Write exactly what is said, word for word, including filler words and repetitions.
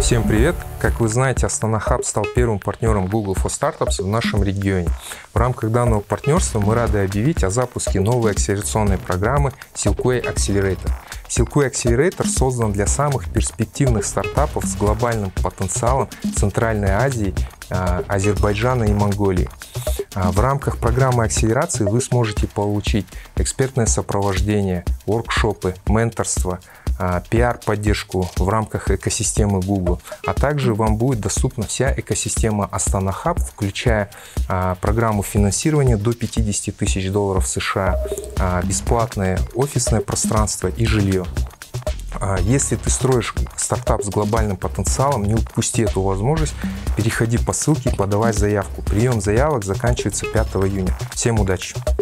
Всем привет! Как вы знаете, Астана Хаб стал первым партнером Google for Startups в нашем регионе. В рамках данного партнерства мы рады объявить о запуске новой акселерационной программы Silkway Accelerator. Silkway Accelerator создан для самых перспективных стартапов с глобальным потенциалом Центральной Азии, Азербайджана и Монголии. В рамках программы акселерации вы сможете получить экспертное сопровождение, воркшопы, менторство, пиар-поддержку в рамках экосистемы Google, а также вам будет доступна вся экосистема Астана Хаб, включая а, программу финансирования до пятидесяти тысяч долларов США, а, бесплатное офисное пространство и жилье. А, если ты строишь стартап с глобальным потенциалом, не упусти эту возможность, переходи по ссылке и подавай заявку. Прием заявок заканчивается пятого июня. Всем удачи!